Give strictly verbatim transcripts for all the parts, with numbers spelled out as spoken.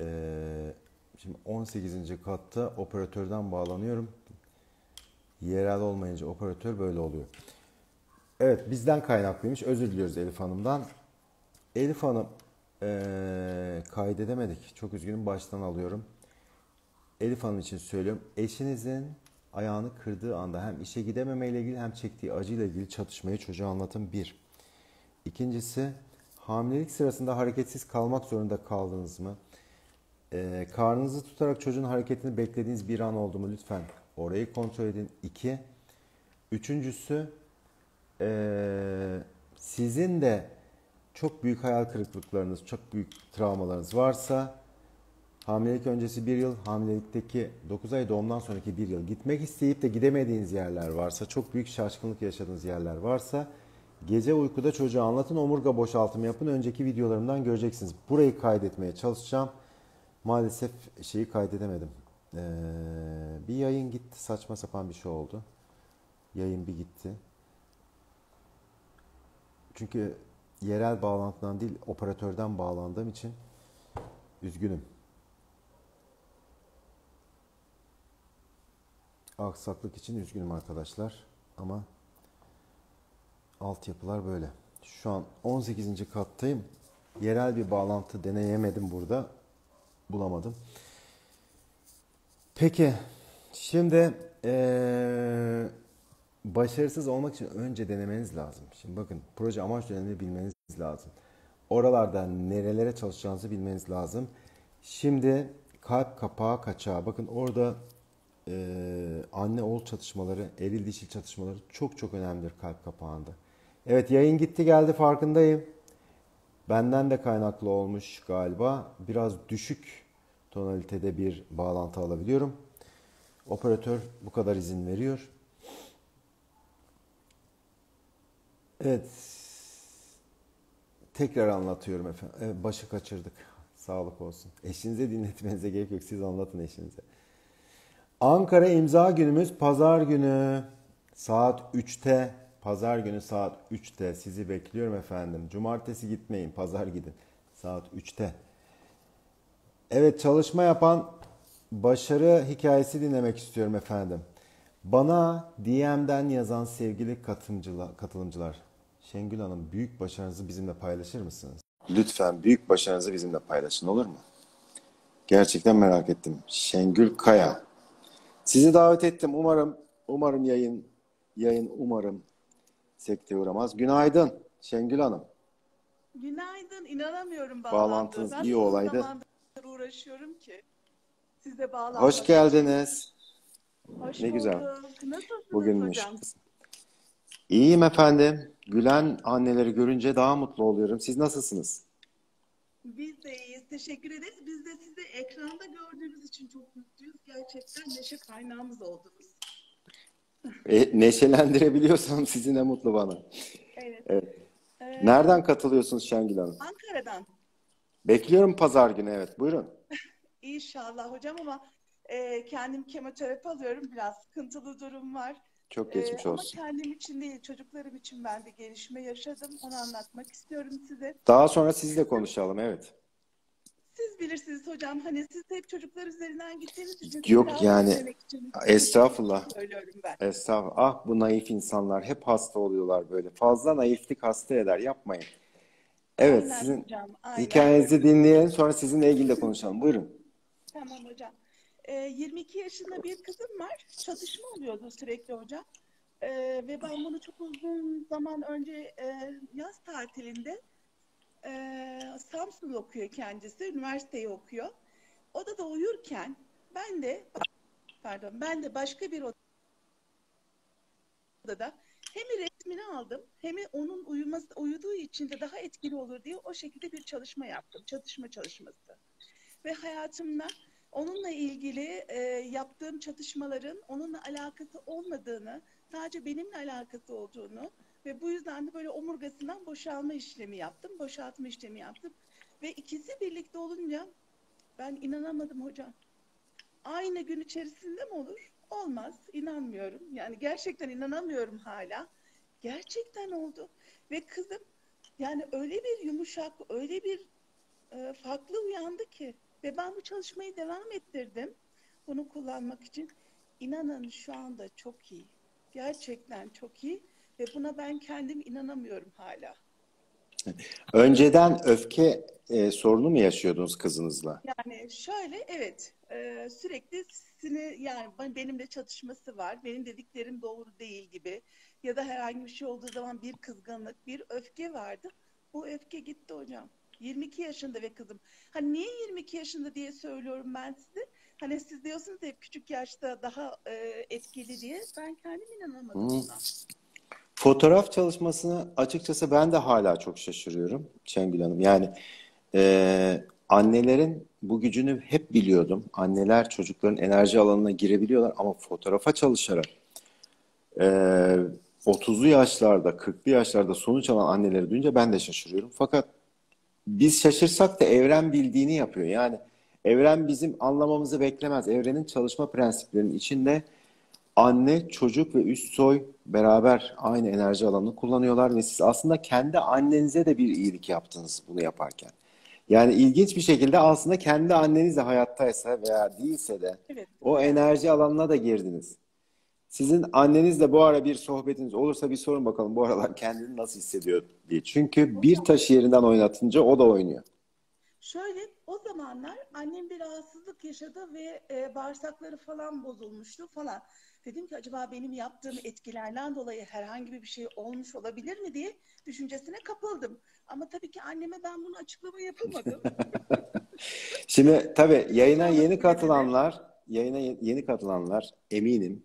Ee, Şimdi on sekizinci katta operatörden bağlanıyorum. Yerel olmayınca operatör böyle oluyor. Evet, bizden kaynaklıymış. Özür diliyoruz Elif Hanım'dan. Elif Hanım ee, kaydedemedik. Çok üzgünüm, baştan alıyorum. Elif Hanım için söylüyorum. Eşinizin ayağını kırdığı anda hem işe gidememeyle ilgili hem çektiği acıyla ilgili çatışmayı çocuğa anlatın. Bir. İkincisi, hamilelik sırasında hareketsiz kalmak zorunda kaldınız mı? Ee, karnınızı tutarak çocuğun hareketini beklediğiniz bir an oldu mu? Lütfen orayı kontrol edin. İki. Üçüncüsü, ee, sizin de çok büyük hayal kırıklıklarınız, çok büyük travmalarınız varsa, hamilelik öncesi bir yıl, hamilelikteki dokuz ay, doğumdan sonraki bir yıl, gitmek isteyip de gidemediğiniz yerler varsa, çok büyük şaşkınlık yaşadığınız yerler varsa, gece uykuda çocuğa anlatın, omurga boşaltımı yapın. Önceki videolarımdan göreceksiniz. Burayı kaydetmeye çalışacağım. Maalesef şeyi kaydedemedim. Ee, bir yayın gitti. Saçma sapan bir şey oldu. Yayın bir gitti. Çünkü yerel bağlantıdan değil, operatörden bağlandığım için üzgünüm. Aksaklık için üzgünüm arkadaşlar. Ama altyapılar böyle. Şu an on sekizinci kattayım. Yerel bir bağlantı deneyemedim burada. Bulamadım. Peki. Şimdi ee, başarısız olmak için önce denemeniz lazım. Şimdi bakın, proje amaç dönemini bilmeniz lazım. Oralarda nerelere çalışacağınızı bilmeniz lazım. Şimdi kalp kapağı kaçağı. Bakın orada ee, anne oğul çatışmaları, eril dişil çatışmaları çok çok önemlidir kalp kapağında. Evet, yayın gitti geldi, farkındayım. Benden de kaynaklı olmuş galiba. Biraz düşük tonalitede bir bağlantı alabiliyorum. Operatör bu kadar izin veriyor. Evet. Tekrar anlatıyorum efendim. Evet, başı kaçırdık. Sağlık olsun. Eşinize dinletmenize gerek yok. Siz anlatın eşinize. Ankara imza günümüz pazar günü saat üçte. Pazar günü saat üçte sizi bekliyorum efendim. Cumartesi gitmeyin, pazar gidin. Saat üçte. Evet, çalışma yapan başarı hikayesi dinlemek istiyorum efendim. Bana D M'den yazan sevgili katılımcılar, katılımcılar. Şengül Hanım, büyük başarınızı bizimle paylaşır mısınız? Lütfen büyük başarınızı bizimle paylaşın, olur mu? Gerçekten merak ettim. Şengül Kaya. Sizi davet ettim. Umarım umarım yayın yayın umarım sekteye uğramaz. Günaydın Şengül Hanım. Günaydın. İnanamıyorum Bağlantınız bağlandığına. iyi Uzun olaydı. zamandır uğraşıyorum ki size bağlanmak Hoş için. geldiniz. Hoş Ne güzel. bulduk. Nasılsınız Bugünmüş. hocam? İyiyim efendim. Gülen anneleri görünce daha mutlu oluyorum. Siz nasılsınız? Biz de iyiyiz. Teşekkür ederiz. Biz de sizi ekranda gördüğümüz için çok mutluyuz. Gerçekten neşe kaynağımız oldunuz. E, neşelendirebiliyorsam sizi ne mutlu bana. Evet. Evet. Ee, Nereden katılıyorsunuz Şengül Hanım? Ankara'dan. Bekliyorum pazar günü, evet. Buyurun. İnşallah hocam ama e, kendim kemoterapi alıyorum. Biraz sıkıntılı durum var. Çok E, geçmiş ama olsun. kendim için değil, çocuklarım için ben de gelişme yaşadım. Onu anlatmak istiyorum size. Daha sonra sizle konuşalım, evet. Siz bilirsiniz hocam. Hani siz hep çocuklar üzerinden gittiğiniz için sizi Yok rahatsız yani, etmemek için estağfurullah. söylüyorum ben. Estağfurullah. Ah, bu naif insanlar hep hasta oluyorlar böyle. Fazla naiflik hasta eder, yapmayın. Evet, Aynen sizin hocam, aynen. hikayenizi dinleyelim, sonra sizinle ilgili de konuşalım. Buyurun. Tamam hocam. Ee, yirmi iki yaşında bir kızım var. Çatışma oluyordu sürekli hocam. Ee, ve ben bunu çok uzun zaman önce e, yaz tatilinde e, Samsun'da okuyor kendisi. Üniversiteyi okuyor. Odada uyurken ben de pardon ben de başka bir odada hem resmini aldım hem onun uyuması, uyuduğu için de daha etkili olur diye o şekilde bir çalışma yaptım. Çatışma çalışması. Ve hayatımda onunla ilgili e, yaptığım çatışmaların onunla alakası olmadığını, sadece benimle alakası olduğunu ve bu yüzden de böyle omurgasından boşalma işlemi yaptım, boşaltma işlemi yaptım. Ve ikisi birlikte olunca ben inanamadım hocam. Aynı gün içerisinde mi olur? Olmaz, inanmıyorum. Yani gerçekten inanamıyorum hala. Gerçekten oldu. Ve kızım yani öyle bir yumuşak, öyle bir e, farklı uyandı ki. Ve ben bu çalışmayı devam ettirdim. Bunu kullanmak için. İnanın şu anda çok iyi. Gerçekten çok iyi. Ve buna ben kendim inanamıyorum hala. Önceden öfke e, sorunu mu yaşıyordunuz kızınızla? Yani şöyle evet e, sürekli sinir yani ben- benimle çatışması var. Benim dediklerim doğru değil gibi ya da herhangi bir şey olduğu zaman bir kızgınlık, bir öfke vardı. Bu öfke gitti hocam. yirmi iki yaşında ve kızım. Hani niye yirmi iki yaşında diye söylüyorum ben size. Hani siz diyorsunuz ya hep küçük yaşta daha e, etkili diye. Ben kendim inanamadım Hı. buna. Fotoğraf çalışmasını açıkçası ben de hala çok şaşırıyorum Şengül Hanım. Yani e, annelerin bu gücünü hep biliyordum. Anneler çocukların enerji alanına girebiliyorlar ama fotoğrafa çalışarak e, otuzlu yaşlarda, kırklı yaşlarda sonuç alan anneleri duyunca ben de şaşırıyorum. Fakat biz şaşırsak da evren bildiğini yapıyor. Yani evren bizim anlamamızı beklemez. Evrenin çalışma prensiplerinin içinde anne, çocuk ve üst soy beraber aynı enerji alanını kullanıyorlar ve siz aslında kendi annenize de bir iyilik yaptınız bunu yaparken. Yani ilginç bir şekilde aslında kendi anneniz de hayattaysa veya değilse de Evet o yani enerji alanına da girdiniz. Sizin annenizle bu ara bir sohbetiniz olursa bir sorun bakalım bu aralar kendini nasıl hissediyor diye. Çünkü bir hocam taşı yerinden oynatınca o da oynuyor. şöyle o zamanlar annem bir rahatsızlık yaşadı ve e, bağırsakları falan bozulmuştu falan. Dedim ki acaba benim yaptığım etkilerden dolayı herhangi bir şey olmuş olabilir mi diye düşüncesine kapıldım. Ama tabii ki anneme ben bunu açıklama yapamadım. Şimdi tabii yayına Sonrası yeni nedeni. katılanlar, yayına ye- yeni katılanlar eminim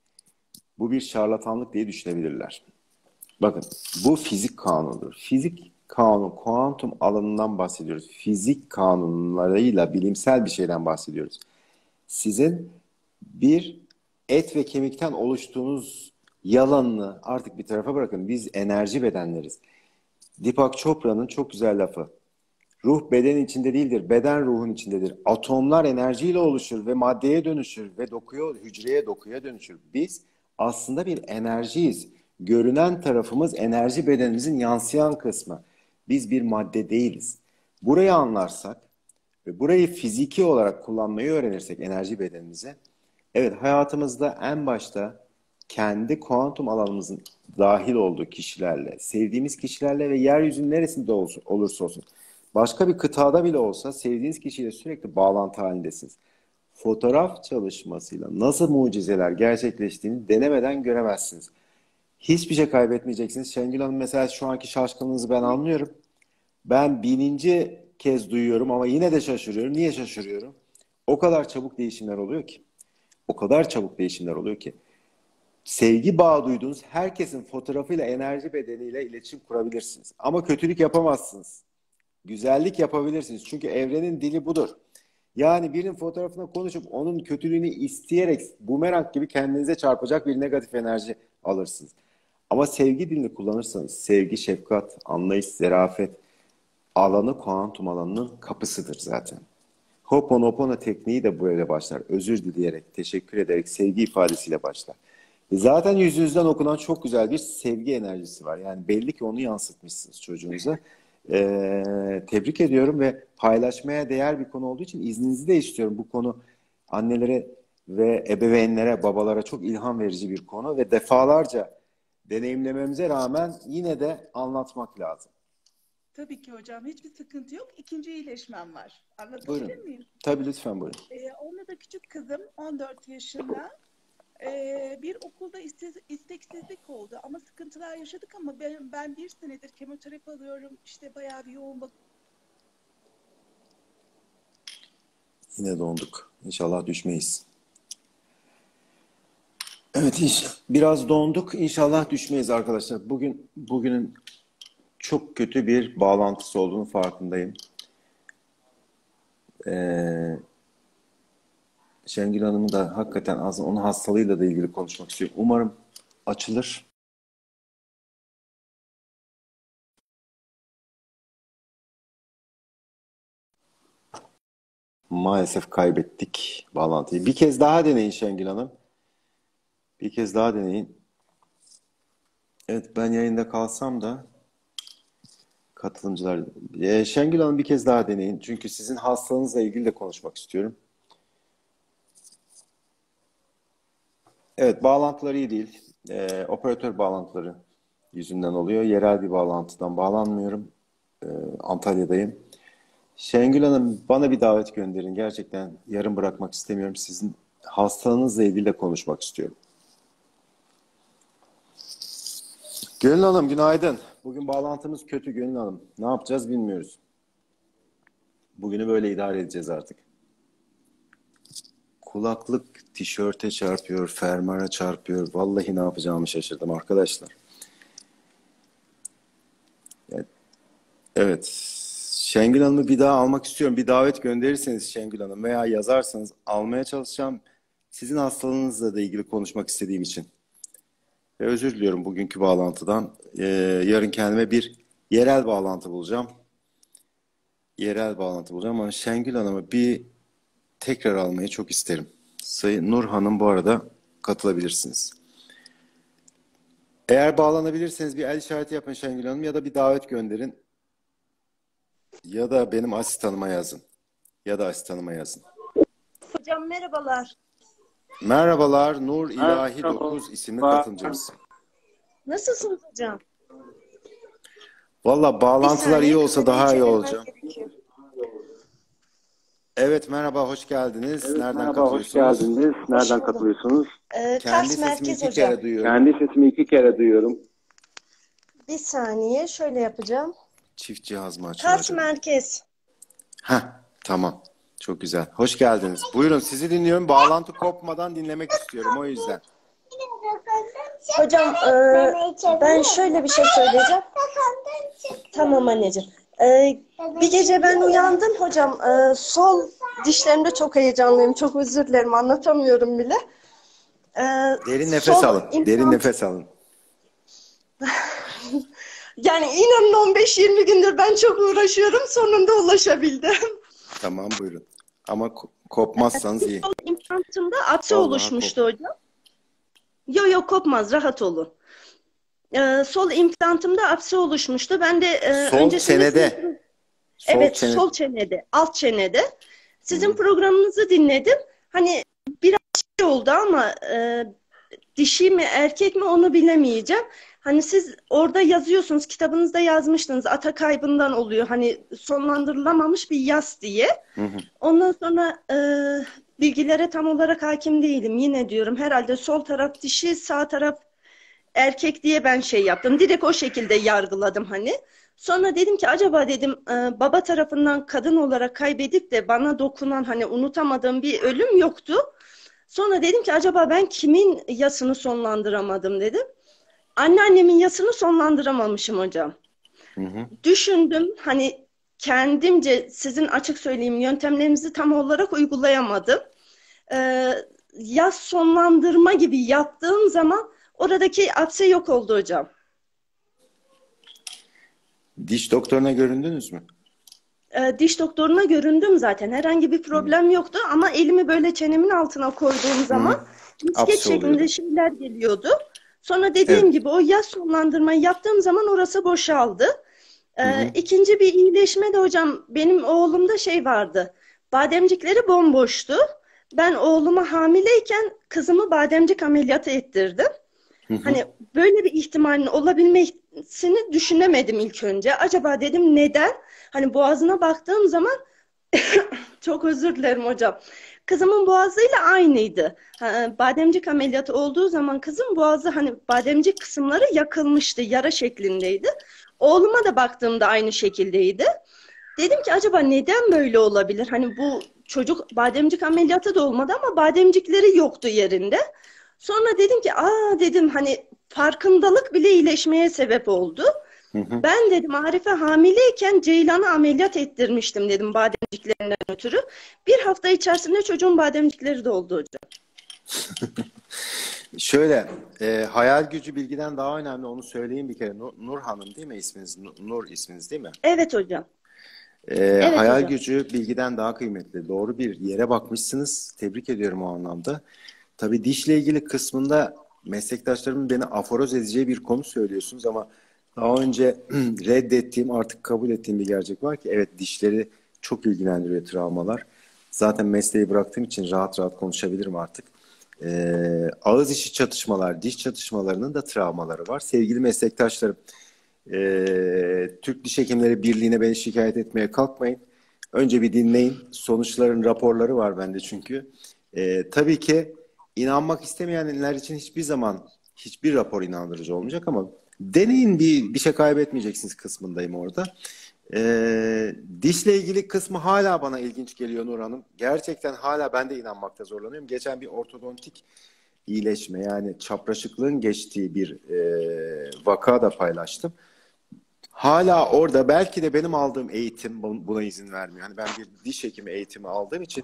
bu bir şarlatanlık diye düşünebilirler. Bakın bu fizik kanunudur. Fizik kanunu, kuantum alanından bahsediyoruz. Fizik kanunlarıyla bilimsel bir şeyden bahsediyoruz. Sizin bir et ve kemikten oluştuğunuz yalanını artık bir tarafa bırakın. Biz enerji bedenleriz. Deepak Chopra'nın çok güzel lafı. Ruh beden içinde değildir, beden ruhun içindedir. Atomlar enerjiyle oluşur ve maddeye dönüşür ve dokuya, hücreye dokuya dönüşür. Biz aslında bir enerjiyiz. Görünen tarafımız enerji bedenimizin yansıyan kısmı. Biz bir madde değiliz. Burayı anlarsak ve burayı fiziki olarak kullanmayı öğrenirsek enerji bedenimize, evet hayatımızda en başta kendi kuantum alanımızın dahil olduğu kişilerle, sevdiğimiz kişilerle ve yeryüzünün neresinde olursa olsun, başka bir kıtada bile olsa sevdiğiniz kişiyle sürekli bağlantı halindesiniz. Fotoğraf çalışmasıyla nasıl mucizeler gerçekleştiğini denemeden göremezsiniz. Hiçbir şey kaybetmeyeceksiniz. Şengül Hanım mesela şu anki şaşkınlığınızı ben anlıyorum. Ben bininci kez duyuyorum ama yine de şaşırıyorum. Niye şaşırıyorum? O kadar çabuk değişimler oluyor ki. O kadar çabuk değişimler oluyor ki. Sevgi bağı duyduğunuz herkesin fotoğrafıyla, enerji bedeniyle iletişim kurabilirsiniz. Ama kötülük yapamazsınız. Güzellik yapabilirsiniz. Çünkü evrenin dili budur. Yani birinin fotoğrafına konuşup onun kötülüğünü isteyerek bumerang gibi kendinize çarpacak bir negatif enerji alırsınız. Ama sevgi dilini kullanırsanız, sevgi, şefkat, anlayış, zarafet alanı kuantum alanının kapısıdır zaten. Ho'oponopono tekniği de böyle başlar. Özür dileyerek, teşekkür ederek, sevgi ifadesiyle başlar. E zaten yüzünüzden okunan çok güzel bir sevgi enerjisi var. Yani belli ki onu yansıtmışsınız çocuğunuza. Ee, tebrik ediyorum ve paylaşmaya değer bir konu olduğu için izninizi de istiyorum. Bu konu annelere ve ebeveynlere, babalara çok ilham verici bir konu ve defalarca deneyimlememize rağmen yine de anlatmak lazım. Tabii ki hocam hiçbir sıkıntı yok. İkinci iyileşmem var. Anlatabilir Buyurun. miyim? Tabii lütfen buyurun. Ee, onda da küçük kızım on dört yaşında. Ee, bir okulda iste- isteksizlik oldu ama sıkıntılar yaşadık ama ben, ben bir senedir kemoterapi alıyorum. İşte bayağı bir yoğun bak. Yine donduk. İnşallah düşmeyiz. Evet, inşallah. Biraz donduk. İnşallah düşmeyiz arkadaşlar. Bugün bugünün çok kötü bir bağlantısı olduğunu farkındayım. Ee, Şengül Hanım'ın da hakikaten az onun hastalığıyla da ilgili konuşmak istiyorum. Umarım açılır. Maalesef kaybettik bağlantıyı. Bir kez daha deneyin Şengül Hanım. Bir kez daha deneyin. Evet ben yayında kalsam da katılımcılar. Ee, Şengül Hanım bir kez daha deneyin. Çünkü sizin hastalığınızla ilgili de konuşmak istiyorum. Evet, bağlantıları iyi değil. Ee, operatör bağlantıları yüzünden oluyor. Yerel bir bağlantıdan bağlanmıyorum. Ee, Antalya'dayım. Şengül Hanım bana bir davet gönderin. Gerçekten yarım bırakmak istemiyorum. Sizin hastalığınızla ilgili de konuşmak istiyorum. Gönül Hanım günaydın. Bugün bağlantımız kötü Gönül Hanım. Ne yapacağız bilmiyoruz. Bugünü böyle idare edeceğiz artık. Kulaklık tişörte çarpıyor, fermuara çarpıyor. Vallahi ne yapacağımı şaşırdım arkadaşlar. Evet. Evet. Şengül Hanım'ı bir daha almak istiyorum. Bir davet gönderirseniz Şengül Hanım veya yazarsanız almaya çalışacağım. Sizin hastalığınızla da ilgili konuşmak istediğim için. Ve özür diliyorum bugünkü bağlantıdan. Ee, yarın kendime bir yerel bağlantı bulacağım. Yerel bağlantı bulacağım ama Şengül Hanım'ı bir tekrar almayı çok isterim. Sayın Nur Hanım bu arada katılabilirsiniz. Eğer bağlanabilirseniz bir el işareti yapın Şengül Hanım ya da bir davet gönderin. Ya da benim asistanıma yazın. Ya da asistanıma yazın. Hocam merhabalar. Merhabalar, Nur İlahi dokuz isimli katılımcımız. Nasılsınız hocam? Valla bağlantılar iyi olsa daha iyi olacak. Gerekiyor. Evet merhaba, hoş geldiniz. Evet, Nereden merhaba, hoş katılıyorsunuz? geldiniz. Nereden bulduk. katılıyorsunuz? Ee, Kendi Kars sesimi Merkez iki hocam. kere duyuyorum. Kendi sesimi iki kere duyuyorum. Bir saniye şöyle yapacağım. Çift cihaz mı açılıyor Kars acaba? Merkez. Heh, tamam. Çok güzel. Hoş geldiniz. Buyurun sizi dinliyorum. Bağlantı kopmadan dinlemek istiyorum o yüzden. Hocam e, ben şöyle bir şey söyleyeceğim. Tamam anneciğim. E, bir gece ben uyandım hocam. E, sol dişlerimde çok heyecanlıyım. Çok özür dilerim anlatamıyorum bile. E, Derin nefes sol alın. Derin implant- nefes alın. Yani inanın on beş yirmi gündür ben çok uğraşıyorum. Sonunda ulaşabildim. Tamam buyurun. Ama ko- kopmazsanız iyi. Sol implantımda apse Vallahi oluşmuştu hocam. Yok yok kopmaz rahat olun. Ee, sol implantımda apse oluşmuştu. Ben de e, Sol öncesinde çenede. sizin- Sol evet çene- sol çenede, alt çenede. Sizin programınızı dinledim. Hani biraz şey oldu ama e, dişi mi erkek mi onu bilemeyeceğim. Hani siz orada yazıyorsunuz, kitabınızda yazmıştınız. Ata kaybından oluyor. Hani sonlandırılamamış bir yas diye. Hı hı. Ondan sonra e, bilgilere tam olarak hakim değilim. Yine diyorum herhalde sol taraf dişi, sağ taraf erkek diye ben şey yaptım. Direkt o şekilde yargıladım hani. Sonra dedim ki acaba dedim e, baba tarafından kadın olarak kaybedip de bana dokunan hani unutamadığım bir ölüm yoktu. Sonra dedim ki acaba ben kimin yasını sonlandıramadım dedim. Anneannemin yasını sonlandıramamışım hocam. Hı hı. Düşündüm hani kendimce sizin açık söyleyeyim yöntemlerinizi tam olarak uygulayamadım. Ee, yas sonlandırma gibi yaptığım zaman oradaki apse yok oldu hocam. Diş doktoruna göründünüz mü? Ee, diş doktoruna göründüm zaten. Herhangi bir problem yoktu ama elimi böyle çenemin altına koyduğum zaman misket Apse şeklinde oluyordu. şeyler geliyordu. Sonra dediğim Evet. gibi o yaz sonlandırmayı yaptığım zaman orası boşaldı. Ee, Hı hı. ikinci bir iyileşme de hocam benim oğlumda şey vardı. Bademcikleri bomboştu. Ben oğluma hamileyken kızımı bademcik ameliyatı ettirdim. Hani böyle bir ihtimalin olabilmesini düşünemedim ilk önce. Acaba dedim neden? Hani boğazına baktığım zaman çok özür dilerim hocam. Kızımın boğazıyla aynıydı. Ha, bademcik ameliyatı olduğu zaman kızım boğazı hani bademcik kısımları yakılmıştı, yara şeklindeydi. Oğluma da baktığımda aynı şekildeydi. Dedim ki acaba neden böyle olabilir? Hani bu çocuk bademcik ameliyatı da olmadı ama bademcikleri yoktu yerinde. Sonra dedim ki aa dedim hani farkındalık bile iyileşmeye sebep oldu. Ben dedim Arife hamileyken Ceylan'ı ameliyat ettirmiştim dedim bademciklerinden ötürü. Bir hafta içerisinde çocuğun bademcikleri de oldu hocam. Şöyle, e, hayal gücü bilgiden daha önemli onu söyleyeyim bir kere. Nur, Nur Hanım değil mi isminiz? Nur, Nur isminiz değil mi? Evet hocam. E, hayal hocam. gücü bilgiden daha kıymetli. Doğru bir yere bakmışsınız. Tebrik ediyorum o anlamda. Tabii dişle ilgili kısmında meslektaşlarımın beni aforoz edeceği bir konu söylüyorsunuz ama Daha önce reddettiğim, artık kabul ettiğim bir gerçek var ki evet, dişleri çok ilgilendiriyor travmalar. Zaten mesleği bıraktığım için rahat rahat konuşabilirim artık. Ee, ağız içi çatışmalar, diş çatışmalarının da travmaları var. Sevgili meslektaşlarım, ee, Türk Diş Hekimleri Birliği'ne beni şikayet etmeye kalkmayın. Önce bir dinleyin. Sonuçların raporları var bende çünkü. Ee, tabii ki inanmak istemeyenler için hiçbir zaman hiçbir rapor inandırıcı olmayacak ama deneyin, bir, bir şey kaybetmeyeceksiniz kısmındayım orada. Ee, dişle ilgili kısmı hala bana ilginç geliyor Nur Hanım. Gerçekten hala ben de inanmakta zorlanıyorum. Geçen bir ortodontik iyileşme, yani çapraşıklığın geçtiği bir e, vaka da paylaştım. Hala orada belki de benim aldığım eğitim buna izin vermiyor. Hani ben bir diş hekimi eğitimi aldığım için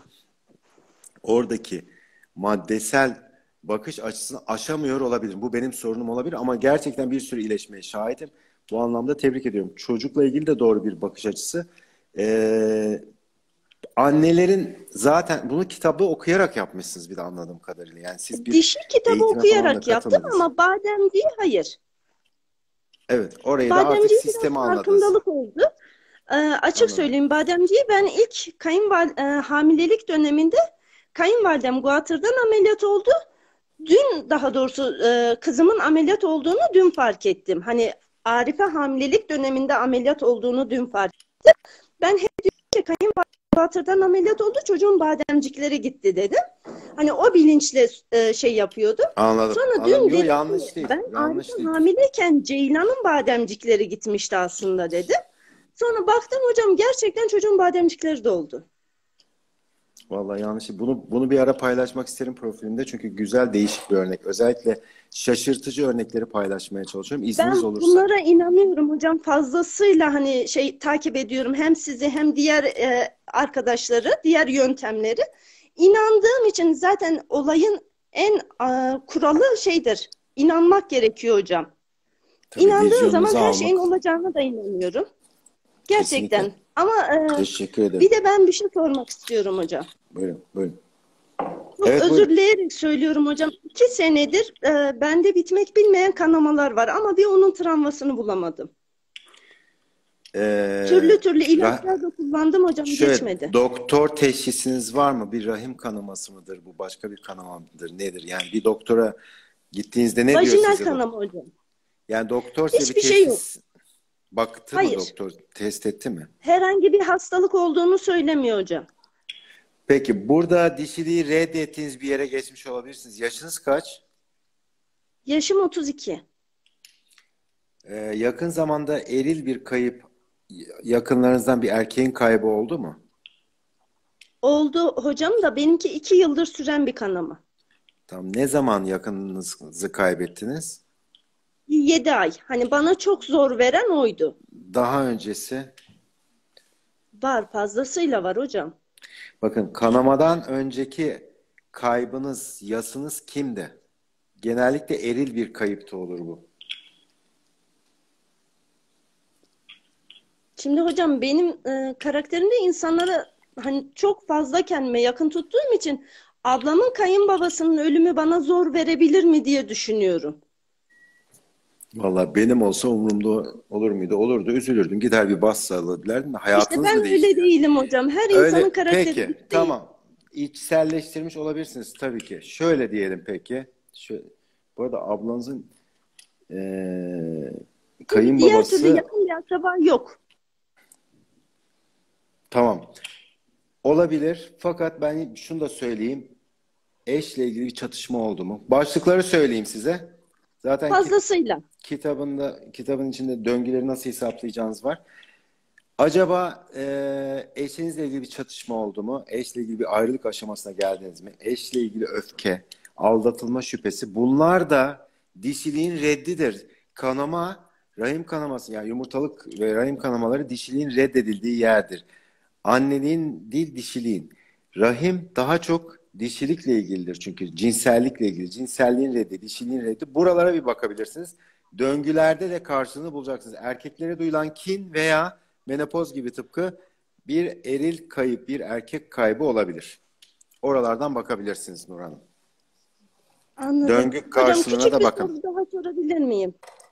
oradaki maddesel bakış açısını aşamıyor olabilirim. Bu benim sorunum olabilir ama gerçekten bir sürü iyileşmeye şahidim. Bu anlamda tebrik ediyorum. Çocukla ilgili de doğru bir bakış açısı. Ee, annelerin zaten bunu kitabı okuyarak yapmışsınız bir de anladığım kadarıyla. Yani siz bir Dişi kitabı eğitime falan da okuyarak yaptım katılmadınız. ama bademciyi hayır. Evet, orayı da artık Bademciyi biraz sistemi anladınız. farkındalık oldu. Ee, açık Anladım. söyleyeyim, bademciyi ben ilk kayınval e, hamilelik döneminde kayınvalidem guatırdan ameliyat oldu. Dün daha doğrusu e, kızımın ameliyat olduğunu dün fark ettim. Hani Arife hamilelik döneminde ameliyat olduğunu dün fark ettim. Ben hep diyorum ki kayınvalidem guatırdan ameliyat oldu, çocuğun bademcikleri gitti dedim. Hani o bilinçle e, şey yapıyordu. Anladım. Sonra Anladım. dün Yok, dedim yanlış ki değil. ben Yanlış Arife değil. hamileyken Ceylan'ın bademcikleri gitmişti aslında dedim. Sonra baktım hocam, gerçekten çocuğun bademcikleri doldu. Vallahi yanlış. Bunu bunu bir ara paylaşmak isterim profilimde çünkü güzel, değişik bir örnek. Özellikle şaşırtıcı örnekleri paylaşmaya çalışıyorum. İzniniz Ben olursa. bunlara inanıyorum hocam, fazlasıyla hani şey takip ediyorum, hem sizi hem diğer e, arkadaşları, diğer yöntemleri. İnandığım için zaten olayın en e, kuralı şeydir. İnanmak gerekiyor hocam. Tabii İnandığım zaman vizyonunuzu her şeyin almak. olacağına da inanıyorum. Gerçekten. Kesinlikle. Ama e, Teşekkür ederim. bir de ben bir şey sormak istiyorum hocam. Buyurun, buyurun. Çok Evet, özür buyurun. dileyerek söylüyorum hocam. İki senedir e, bende bitmek bilmeyen kanamalar var ama bir onun travmasını bulamadım. Ee, Türlü türlü rah- ilaçlar da kullandım hocam, şöyle, geçmedi. doktor teşhisiniz var mı? Bir rahim kanaması mıdır? Bu başka bir kanama mıdır? Nedir? Yani bir doktora gittiğinizde ne diyor Vajinal size doktor? kanama hocam. Yani doktor size bir Hiçbir şey yok. teşhis baktı mı, Hayır. doktor? Test etti mi? Herhangi bir hastalık olduğunu söylemiyor hocam. Peki burada dişiliği reddettiğiniz bir yere geçmiş olabilirsiniz. Yaşınız kaç? Yaşım otuz iki. Ee, yakın zamanda eril bir kayıp, yakınlarınızdan bir erkeğin kaybı oldu mu? Oldu hocam da benimki iki yıldır süren bir kanama. Tamam. Ne zaman yakınınızı kaybettiniz? Yedi ay. Hani bana çok zor veren oydu. Daha öncesi? Var, fazlasıyla var hocam. Bakın, kanamadan önceki kaybınız, yasınız kimdi? Genellikle eril bir kayıpta olur bu. Şimdi hocam benim e, karakterimde insanlara hani çok fazla kendime yakın tuttuğum için ablamın kayınbabasının ölümü bana zor verebilir mi diye düşünüyorum. Vallahi benim olsa umurumda olur muydu? Olurdu, üzülürdüm. Gider bir başsağlığı dilerdim de İşte hayatınız ben mı öyle değişti yani? değilim hocam. Her insanın Öyle, karakteri peki, bir değil. tamam. İçselleştirmiş olabilirsiniz tabii ki. Şöyle diyelim peki. Şöyle, bu arada ablanızın eee Çünkü diğer türlü kayınbabası, yakın bir akraba yok. tamam. Olabilir. Fakat ben şunu da söyleyeyim. Eşle ilgili bir çatışma oldu mu? Başlıkları söyleyeyim size. Zaten ki, Fazlasıyla. kitabında, kitabın içinde döngüleri nasıl hesaplayacağınız var. Acaba e, eşinizle ilgili bir çatışma oldu mu? Eşle ilgili bir ayrılık aşamasına geldiniz mi? Eşle ilgili öfke, aldatılma şüphesi. Bunlar da dişiliğin reddidir. Kanama, rahim kanaması, yani yumurtalık ve rahim kanamaları dişiliğin reddedildiği yerdir. Anneliğin değil, dişiliğin. Rahim daha çok dişilikle ilgilidir çünkü cinsellikle ilgili. Cinselliğin reddi, dişiliğin reddi. Buralara bir bakabilirsiniz. Döngülerde de karşılığını bulacaksınız. Erkeklere duyulan kin veya menopoz gibi tıpkı bir eril kayıp, bir erkek kaybı olabilir. Oralardan bakabilirsiniz Nur Hanım. Anladım. Döngü Hocam karşılığına küçük da bir bakın. soru daha sorabilir miyim?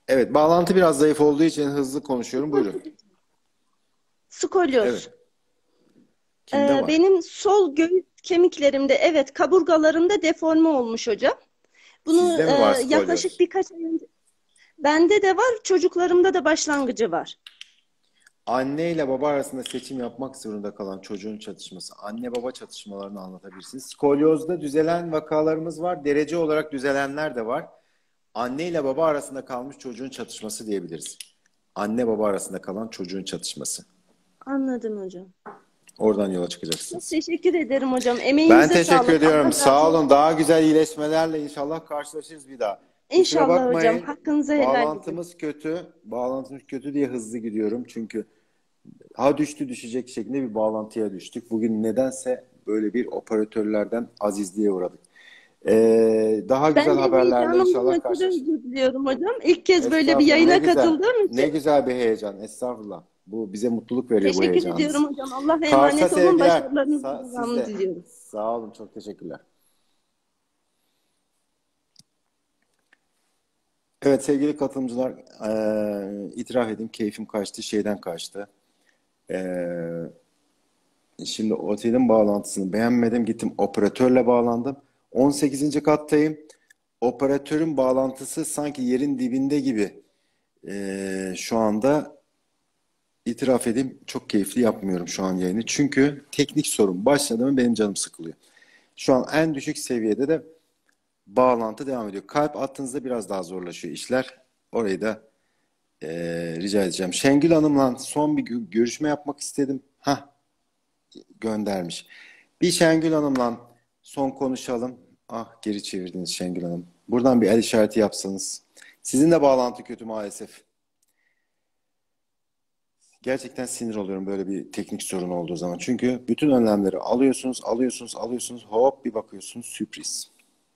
Evet, bağlantı biraz zayıf olduğu için hızlı konuşuyorum. Buyurun. Skolyoz. Evet. Kimde Ee, var? benim sol göğüs kemiklerimde, evet, kaburgalarımda deforme olmuş hocam. Bunu Sizde e, mi var yaklaşık skolyoz? birkaç ay önce bende de var, çocuklarımda da başlangıcı var. Anne ile baba arasında seçim yapmak zorunda kalan çocuğun çatışması. Anne baba çatışmalarını anlatabilirsiniz. Skolyozda düzelen vakalarımız var. Derece olarak düzelenler de var. Anne ile baba arasında kalmış çocuğun çatışması diyebiliriz. Anne baba arasında kalan çocuğun çatışması. Anladım hocam. Oradan yola Çok çıkacaksınız. teşekkür ederim hocam. Ben Emeğinize teşekkür sağlık. ediyorum. Allah razı Sağ olsun. olun. Daha güzel iyileşmelerle inşallah karşılaşırız bir daha. Kusura İnşallah hocam. bakmayın. Hakkınızı helal edin. Bağlantımız kötü. Bağlantımız kötü diye hızlı gidiyorum. Çünkü ha düştü düşecek şeklinde bir bağlantıya düştük. Bugün nedense böyle bir operatörlerden azizliğe uğradık. Ee, daha Ben güzel de haberlerle heyecanımdan inşallah ötürü karşılaşırız. özür diliyorum hocam. İlk kez böyle bir Estağfurullah. Ne yayına güzel. katıldığım Ne için güzel bir heyecan. Estağfurullah. Bu bize mutluluk veriyor, bu teşekkür heyecanınız. ediyorum hocam. Allah'a Kars'a emanet olun. sevgiler. Başarılarınızın Sa- devamını sizde. diliyorum. Sağ olun. Çok teşekkürler. Evet sevgili katılımcılar, eee, itiraf edeyim keyfim kaçtı, şeyden kaçtı. Eee, şimdi otelin bağlantısını beğenmedim, gittim operatörle bağlandım. on sekizinci kattayım. Operatörün bağlantısı sanki yerin dibinde gibi. Eee, şu anda itiraf edeyim çok keyifli yapmıyorum şu an yayını. Çünkü teknik sorun başladı mı benim canım sıkılıyor. Şu an en düşük seviyede de bağlantı devam ediyor. Kalp attığınızda biraz daha zorlaşıyor işler. Orayı da eee, rica edeceğim. Şengül Hanım'la son bir gö- görüşme yapmak istedim. Hah, göndermiş. Bir Şengül Hanım'la son konuşalım. Ah, geri çevirdiniz Şengül Hanım. Buradan bir el işareti yapsanız. Sizin de bağlantı kötü maalesef. Gerçekten sinir oluyorum böyle bir teknik sorun olduğu zaman. Çünkü bütün önlemleri alıyorsunuz, alıyorsunuz, alıyorsunuz. Hop bir bakıyorsunuz sürpriz.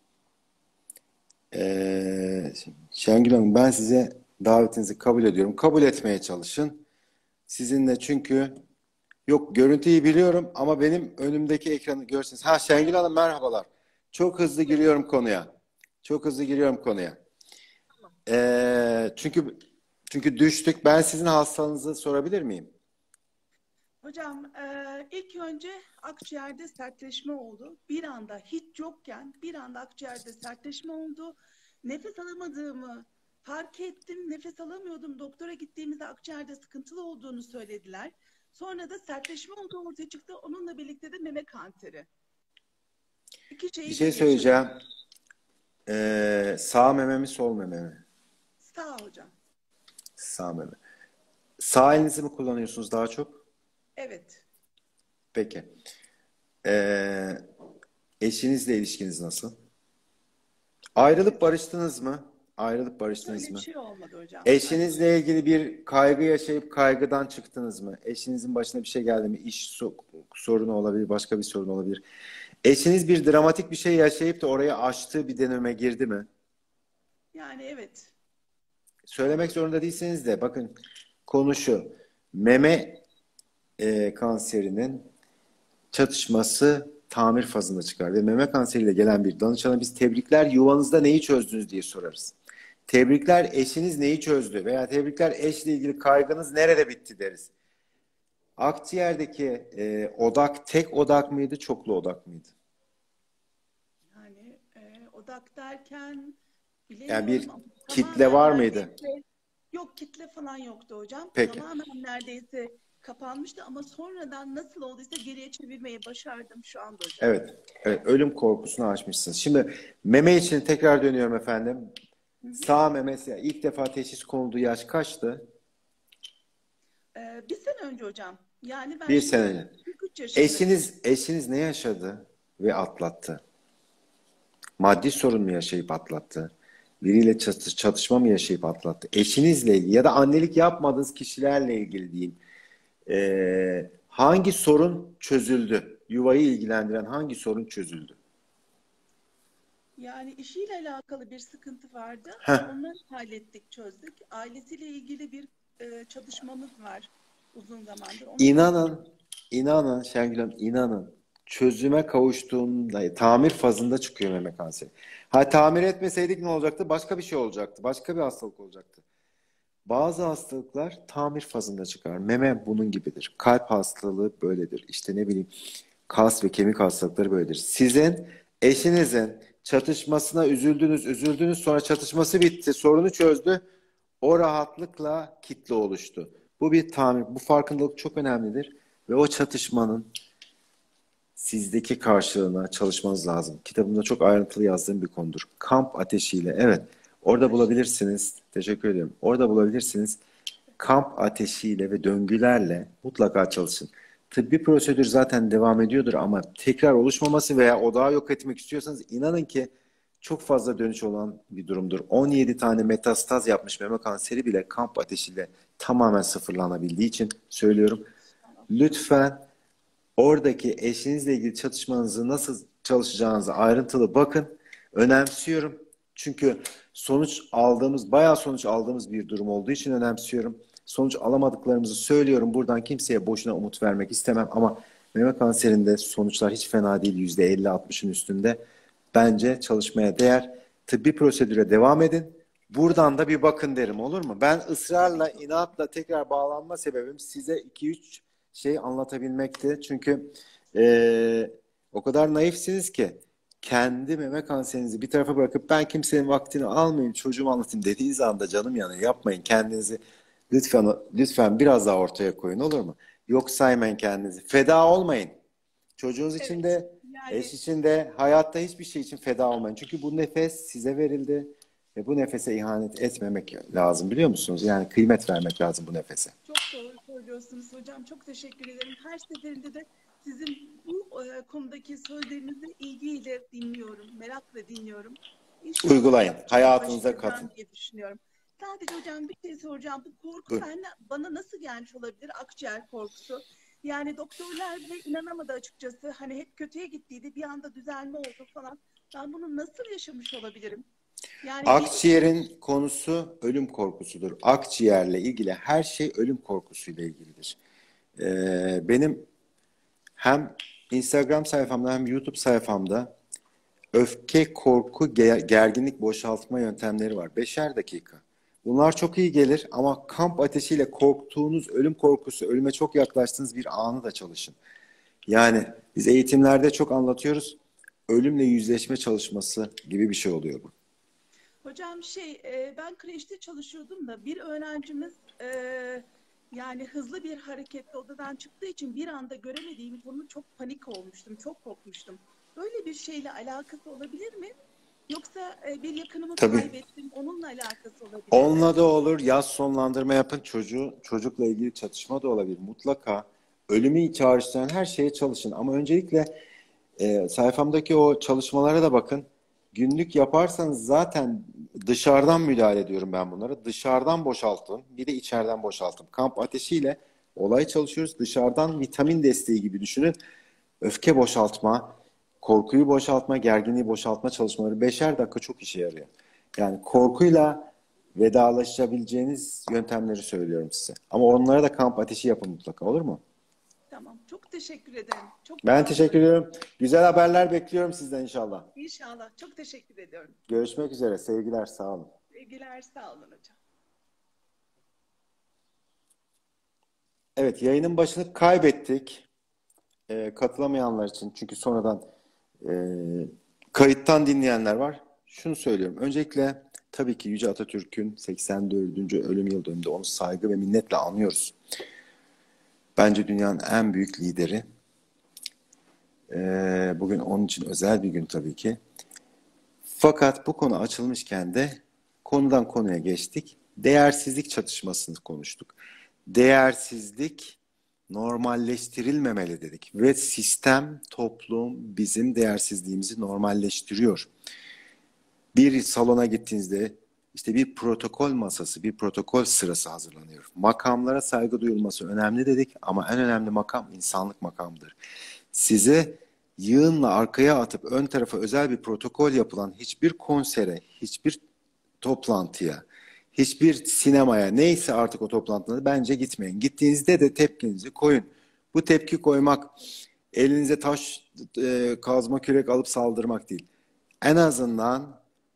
Ee, Şengül Hanım ben size davetinizi kabul ediyorum. Kabul etmeye çalışın. Sizinle çünkü yok görüntüyü biliyorum ama benim önümdeki ekranı görseniz. Ha Şengül Hanım merhabalar. Çok hızlı giriyorum konuya. Çok hızlı giriyorum konuya. Ee, çünkü çünkü düştük. Ben sizin hastalığınızı sorabilir miyim? Hocam, e, ilk önce akciğerde sertleşme oldu. Bir anda hiç yokken bir anda akciğerde sertleşme oldu. Nefes alamadığımı fark ettim. Nefes alamıyordum. Doktora gittiğimizde akciğerde sıkıntılı olduğunu söylediler. Sonra da sertleşme olduğu ortaya çıktı. Onunla birlikte de meme kanseri. İki şeyi Bir şey yaşadım. söyleyeceğim. Ee, sağ meme mi sol meme mi? Sağ ol hocam. Sağ meme. Sağ elinizi mi kullanıyorsunuz daha çok? Evet. Peki. Ee, eşinizle ilişkiniz nasıl? Ayrılıp barıştınız mı? Ayrılıp barıştınız Öyle bir mı? şey olmadı hocam. Eşinizle ilgili bir kaygı yaşayıp kaygıdan çıktınız mı? Eşinizin başına bir şey geldi mi? İş so- sorunu olabilir, başka bir sorun olabilir. Eşiniz bir dramatik bir şey yaşayıp da oraya aştığı bir döneme girdi mi? Yani evet. Söylemek zorunda değilseniz de bakın konu şu. Meme e, kanserinin çatışması tamir fazında çıkar ve meme kanseriyle gelen bir danışana biz tebrikler yuvanızda neyi çözdünüz diye sorarız. Tebrikler eşiniz neyi çözdü veya tebrikler eşle ilgili kaygınız nerede bitti deriz. Akciğerdeki e, odak tek odak mıydı, çoklu odak mıydı? Yani e, odak derken Yani bir bilemiyorum ama kitle tamamen var mıydı? neredeyse- yok, kitle falan yoktu hocam. Peki. Tamamen neredeyse kapanmıştı ama sonradan nasıl olduysa geriye çevirmeyi başardım şu anda hocam. Evet, evet, ölüm korkusunu aşmışsınız. Şimdi meme için tekrar dönüyorum efendim. Sağ memesi ilk defa teşhis konulduğu yaş kaçtı? Ee, bir sene önce hocam. Yani ben Bir şimdi sene önce. kırk üç yaşındayım. Eşiniz, eşiniz ne yaşadı ve atlattı? Maddi sorun mu yaşayıp atlattı? Biriyle çatış, çatışma mı yaşayıp atlattı? Eşinizle ilgili ya da annelik yapmadığınız kişilerle ilgili diyeyim. Ee, hangi sorun çözüldü? Yuvayı ilgilendiren hangi sorun çözüldü? Yani işiyle alakalı bir sıkıntı vardı. Heh. Onları hallettik, çözdük. Ailesiyle ilgili bir e, çalışmamız var uzun zamandır. Onu İnanın, inanın Şengül Hanım, inanın. Çözüme kavuştuğunda, tamir fazında çıkıyor meme kanseri. Ha tamir etmeseydik ne olacaktı? Başka bir şey olacaktı. Başka bir hastalık olacaktı. Bazı hastalıklar tamir fazında çıkar. Meme bunun gibidir. Kalp hastalığı böyledir. İşte ne bileyim kas ve kemik hastalıkları böyledir. Sizin eşinizin çatışmasına üzüldünüz, üzüldünüz sonra çatışması bitti, sorunu çözdü. O rahatlıkla kitle oluştu. Bu bir tamir. Bu farkındalık çok önemlidir. Ve o çatışmanın sizdeki karşılığına çalışmanız lazım. Kitabımda çok ayrıntılı yazdığım bir konudur. Kamp ateşiyle, evet. Orada bulabilirsiniz. Teşekkür ediyorum. Orada bulabilirsiniz. Kamp ateşiyle ve döngülerle mutlaka çalışın. Tıbbi prosedür zaten devam ediyordur ama tekrar oluşmaması veya odağı yok etmek istiyorsanız inanın ki çok fazla dönüş olan bir durumdur. on yedi tane metastaz yapmış meme kanseri bile kamp ateşiyle tamamen sıfırlanabildiği için söylüyorum. Lütfen oradaki eşinizle ilgili çatışmanızı nasıl çalışacağınızı ayrıntılı bakın. Önemsiyorum. Çünkü sonuç aldığımız, bayağı sonuç aldığımız bir durum olduğu için önemsiyorum. Sonuç alamadıklarımızı söylüyorum. Buradan kimseye boşuna umut vermek istemem ama meme kanserinde sonuçlar hiç fena değil. yüzde elli altmışın üstünde. Bence çalışmaya değer. Tıbbi prosedüre devam edin. Buradan da bir bakın derim, olur mu? Ben ısrarla, inatla tekrar bağlanma sebebim size iki üç şey anlatabilmekti. Çünkü ee, o kadar naifsiniz ki kendi meme kanserinizi bir tarafa bırakıp ben kimsenin vaktini almayayım, çocuğumu anlatayım dediğiniz anda canım yanıyor. Yapmayın kendinizi. Lütfen, lütfen biraz daha ortaya koyun, olur mu? Yok saymayın kendinizi. Feda olmayın. Çocuğunuz için Evet, de, yani eş için de, hayatta hiçbir şey için feda olmayın. Çünkü bu nefes size verildi ve bu nefese ihanet etmemek lazım, biliyor musunuz? Yani kıymet vermek lazım bu nefese. çok doğru söylüyorsunuz hocam. Çok teşekkür ederim. Her seferinde de sizin bu e, konudaki sözlerinizi ilgiyle dinliyorum, merakla dinliyorum. İnşallah Uygulayın, hayatınıza başaracağım katın. diye düşünüyorum. Sadece hocam bir şey soracağım. Bu korku Buyurun. bende, bana nasıl gelmiş olabilir? Akciğer korkusu. Yani doktorlar bile inanamadı açıkçası. Hani hep kötüye gittiydi. Bir anda düzelme oldu falan. Ben bunu nasıl yaşamış olabilirim? Yani bir Akciğerin konusu ölüm korkusudur. Akciğerle ilgili her şey ölüm korkusuyla ilgilidir. Ee, benim hem Instagram sayfamda hem YouTube sayfamda öfke, korku, ge- gerginlik boşaltma yöntemleri var. Beşer dakika. Bunlar çok iyi gelir ama kamp ateşiyle korktuğunuz ölüm korkusu, ölüme çok yaklaştığınız bir anı da çalışın. Yani biz eğitimlerde çok anlatıyoruz. Ölümle yüzleşme çalışması gibi bir şey oluyor bu. hocam şey e, ben kreşte çalışıyordum da bir öğrencimiz e, yani hızlı bir hareketle odadan çıktığı için bir anda göremediğim konu çok panik olmuştum. Çok korkmuştum. Böyle bir şeyle alakası olabilir mi? Yoksa e, bir yakınımı Tabii. kaybettim. Onunla alakası olabilir mi? Onunla da olur. Yaz sonlandırma yapın. Çocuğu, çocukla ilgili çatışma da olabilir. Mutlaka ölümü çağrıştıran her şeye çalışın. Ama öncelikle e, sayfamdaki o çalışmalara da bakın. Günlük yaparsanız zaten dışarıdan müdahale ediyorum ben bunları. Dışarıdan boşaltın. Bir de içeriden boşaltın. Kamp ateşiyle olay çalışıyoruz. Dışarıdan vitamin desteği gibi düşünün. Öfke boşaltma, korkuyu boşaltma, gerginliği boşaltma çalışmaları beşer dakika çok işe yarıyor. Yani korkuyla vedalaşabileceğiniz yöntemleri söylüyorum size. Ama onlara da kamp ateşi yapın mutlaka, olur mu? Tamam. Çok teşekkür ederim. Çok Ben güzel teşekkür söyledin. ediyorum. Güzel haberler bekliyorum sizden inşallah. İnşallah. Çok teşekkür ediyorum. Görüşmek üzere. Sevgiler, sağ olun. Sevgiler, sağ olun hocam. Evet, yayının başını kaybettik. Ee, katılamayanlar için. Çünkü sonradan e, kayıttan dinleyenler var. Şunu söylüyorum. Öncelikle tabii ki Yüce Atatürk'ün seksen dördüncü ölüm yıl dönümünde onu saygı ve minnetle anıyoruz. Bence dünyanın en büyük lideri. Ee, bugün onun için özel bir gün tabii ki. Fakat bu konu açılmışken de konudan konuya geçtik. Değersizlik çatışmasını konuştuk. Değersizlik normalleştirilmemeli dedik. Ve sistem, toplum bizim değersizliğimizi normalleştiriyor. Bir salona gittiğinizde işte bir protokol masası, bir protokol sırası hazırlanıyor. Makamlara saygı duyulması önemli dedik ama en önemli makam insanlık makamıdır. Size yığınla arkaya atıp ön tarafa özel bir protokol yapılan hiçbir konsere, hiçbir toplantıya, hiçbir sinemaya, neyse artık o toplantıda bence gitmeyin. Gittiğinizde de tepkinizi koyun. Bu tepki koymak elinize taş, e, kazma, kürek alıp saldırmak değil. En azından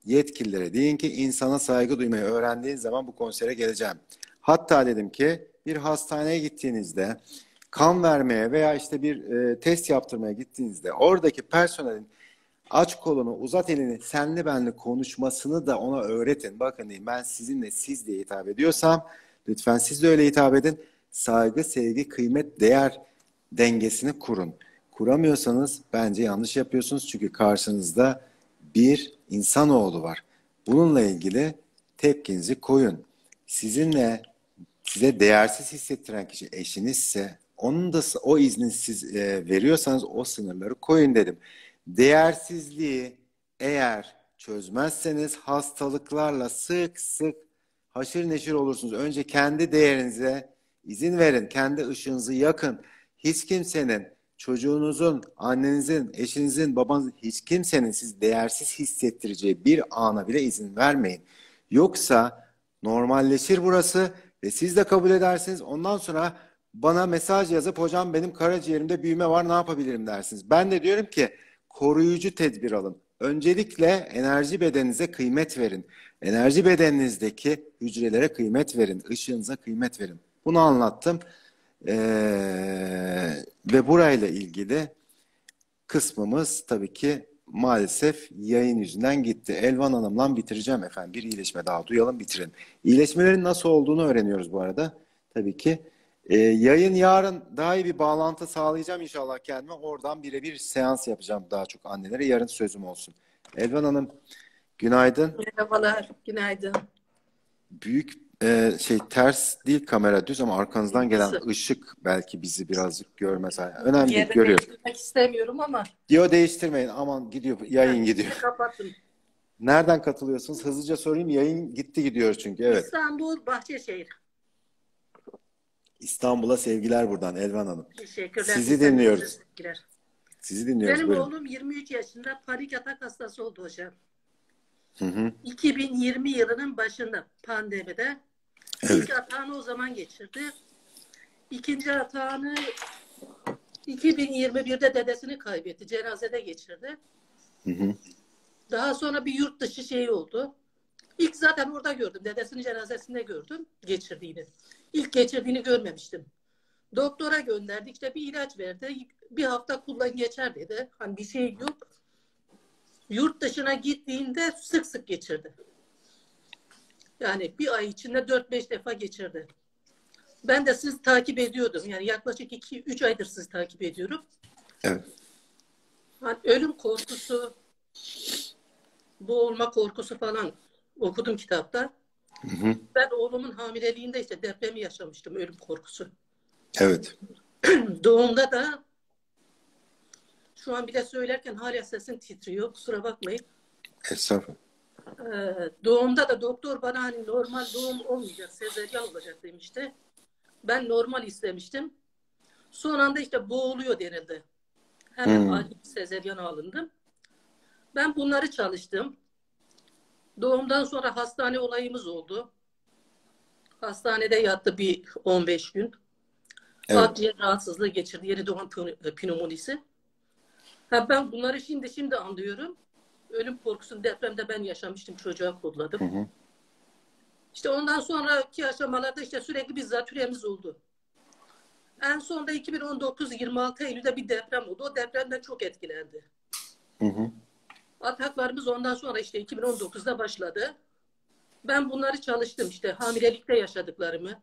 yetkililere deyin ki insana saygı duymayı öğrendiğin zaman bu konsere geleceğim. Hatta dedim ki bir hastaneye gittiğinizde kan vermeye veya işte bir e, test yaptırmaya gittiğinizde oradaki personelin aç kolunu, uzat elini, senli benli konuşmasını da ona öğretin. Bakın diyeyim, ben sizinle siz diye hitap ediyorsam lütfen siz de öyle hitap edin. Saygı, sevgi, kıymet, değer dengesini kurun. Kuramıyorsanız bence yanlış yapıyorsunuz. Çünkü karşınızda bir insanoğlu var. Bununla ilgili tepkinizi koyun. Sizinle size değersiz hissettiren kişi eşinizse onun da o izni siz e, veriyorsanız o sınırları koyun dedim. Değersizliği eğer çözmezseniz hastalıklarla sık sık haşır neşir olursunuz. Önce kendi değerinize izin verin. Kendi ışığınızı yakın. Hiç kimsenin, çocuğunuzun, annenizin, eşinizin, babanızın, hiç kimsenin siz değersiz hissettireceği bir ana bile izin vermeyin. Yoksa normalleşir burası ve siz de kabul edersiniz. Ondan sonra bana mesaj yazıp hocam benim karaciğerimde büyüme var ne yapabilirim dersiniz. Ben de diyorum ki koruyucu tedbir alın. Öncelikle enerji bedeninize kıymet verin. Enerji bedeninizdeki hücrelere kıymet verin. Işığınıza kıymet verin. Bunu anlattım. Ee, ve burayla ilgili kısmımız tabii ki maalesef yayın yüzünden gitti. Elvan Hanım'la bitireceğim efendim. Bir iyileşme daha duyalım bitirelim. İyileşmelerin nasıl olduğunu öğreniyoruz bu arada. Tabii ki. Ee, yayın yarın daha iyi bir bağlantı sağlayacağım inşallah kendime. Oradan birebir seans yapacağım daha çok annelere. Yarın sözüm olsun. Elvan Hanım günaydın. Merhabalar, günaydın. Büyük e, şey ters değil kamera düz ama arkanızdan gelen Nasıl? ışık belki bizi birazcık görmez. Önemli değil Yerde görüyorum. değiştirmek istemiyorum ama Diyor değiştirmeyin aman gidiyor yayın gidiyor. kapattım. Nereden katılıyorsunuz? Hızlıca sorayım yayın gitti gidiyor çünkü evet. İstanbul, Bahçeşehir. İstanbul'a sevgiler buradan Elvan Hanım. Teşekkürler. Sizi Sizden de dinliyoruz. teşekkürler. Sizi dinliyoruz. Benim Buyurun. oğlum yirmi üç yaşında panik atak hastası oldu hocam. Hı hı. iki bin yirmi yılının başında pandemide Evet. ilk atağını o zaman geçirdi. İkinci atağını iki bin yirmi birde dedesini kaybetti. Cenazede geçirdi. Hı hı. Daha sonra bir yurt dışı şey oldu. İlk zaten orada gördüm. Dedesinin cenazesinde gördüm geçirdiğini. İlk geçirdiğini görmemiştim. Doktora gönderdik. İşte bir ilaç verdi. Bir hafta kullan geçer dedi. Hani bir şey yok. Yurt dışına gittiğinde sık sık geçirdi. Yani bir ay içinde dört beş defa geçirdi. Ben de sizi takip ediyordum. Yani yaklaşık iki üç aydır sizi takip ediyorum. Evet. Hani ölüm korkusu, boğulma korkusu falan okudum kitapta. Hı hı. Ben oğlumun hamileliğinde işte depremi yaşamıştım, ölüm korkusu. Evet. Doğumda da şu an bile söylerken hala sesim titriyor. Kusura bakmayın. Estağfurullah. Ee, doğumda da doktor bana hani normal doğum olmayacak, sezaryen olacak demişti. Ben normal istemiştim. Son anda işte boğuluyor denildi. Hemen Hmm. acil sezaryen alındım. Ben bunları çalıştım. Doğumdan sonra hastane olayımız oldu. Hastanede yattı bir on beş gün. Evet. Akciğer rahatsızlığı geçirdi. Yeni doğan pneumonisi. Ha, ben bunları şimdi şimdi anlıyorum. Ölüm korkusunu depremde ben yaşamıştım. Çocuğa kodladım. Hı hı. İşte ondan sonraki aşamalarda işte sürekli bir zatürremiz oldu. En sonunda iki bin on dokuz yirmi altı Eylül'de bir deprem oldu. O depremden çok etkilendi. Hı hı. Ataklarımız ondan sonra işte iki bin on dokuzda başladı. Ben bunları çalıştım işte hamilelikte yaşadıklarımı.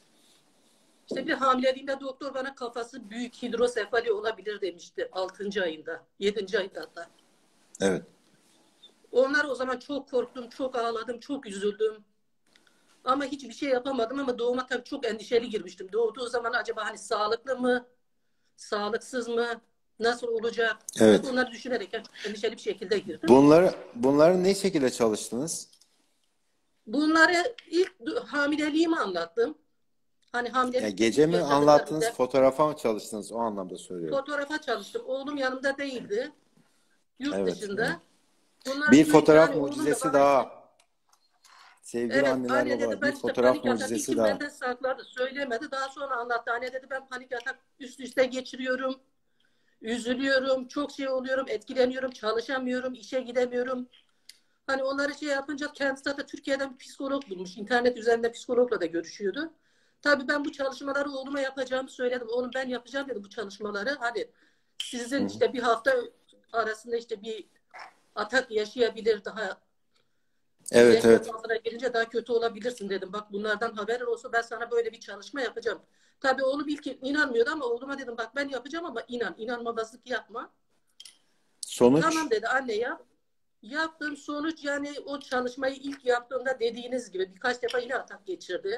İşte bir hamileliğinde doktor bana kafası büyük hidrosefali olabilir demişti altıncı ayında, yedinci ayında hatta. Evet. Onlar o zaman çok korktum, çok ağladım, çok üzüldüm. Ama hiçbir şey yapamadım ama doğuma tabii çok endişeli girmiştim. Doğduğu zaman acaba hani sağlıklı mı, sağlıksız mı, nasıl olacak? Evet. Bunları düşünerek çok endişeli bir şekilde girdim. Bunları bunları ne şekilde çalıştınız? Bunları ilk hamileliğimi anlattım. Hani hamilelik Yani gece mi yaşadıklarımda anlattınız, fotoğrafa mı çalıştınız? O anlamda soruyorum. fotoğrafa çalıştım. Oğlum yanımda değildi. Yurt Evet, dışında. evet. Bunlar Bir büyük, fotoğraf yani oğlum da mucizesi bana- daha. Sevgili Evet, anneler anne dedi babalar, ben bir işte fotoğraf panik atak mucizesi için daha. benden sakladı. Söylemedi. Daha sonra anlattı. Anne dedi ben panik atak üst üste geçiriyorum. Üzülüyorum. Çok şey oluyorum. Etkileniyorum. Çalışamıyorum. İşe gidemiyorum. Hani onları şey yapınca kendisi zaten Türkiye'den bir psikolog bulmuş. İnternet üzerinde psikologla da görüşüyordu. Tabii ben bu çalışmaları oğluma yapacağımı söyledim. Oğlum ben yapacağım dedim bu çalışmaları. Hani Hı sizin hı. işte bir hafta arasında işte bir atak yaşayabilir, daha Evet, zihniyet evet. altına gelince daha kötü olabilirsin dedim. Bak bunlardan haberin olsa ben sana böyle bir çalışma yapacağım. Tabii oğlum ilk inanmıyordu ama oğluma dedim bak ben yapacağım ama inan, inanmamazlık yapma. Sonuç? Tamam dedi anne yap. Yaptığım sonuç yani o çalışmayı ilk yaptığımda dediğiniz gibi birkaç defa yine atak geçirdi.